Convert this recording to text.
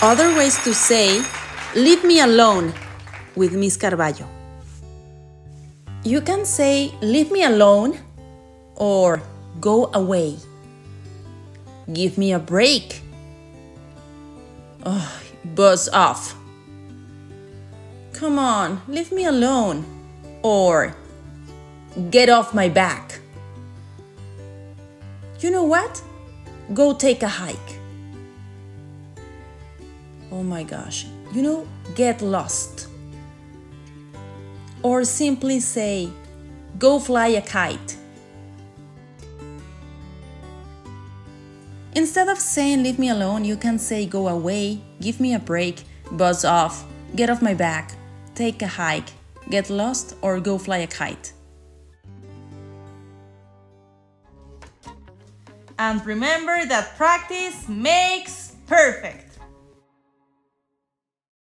Other ways to say, leave me alone with Miss Carballo. You can say, leave me alone or go away. Give me a break. Oh, buzz off. Come on, leave me alone. Or get off my back. You know what? Go take a hike. Oh my gosh, get lost. Or simply say, go fly a kite. Instead of saying leave me alone, you can say go away, give me a break, buzz off, get off my back, take a hike, get lost, or go fly a kite. And remember that practice makes perfect.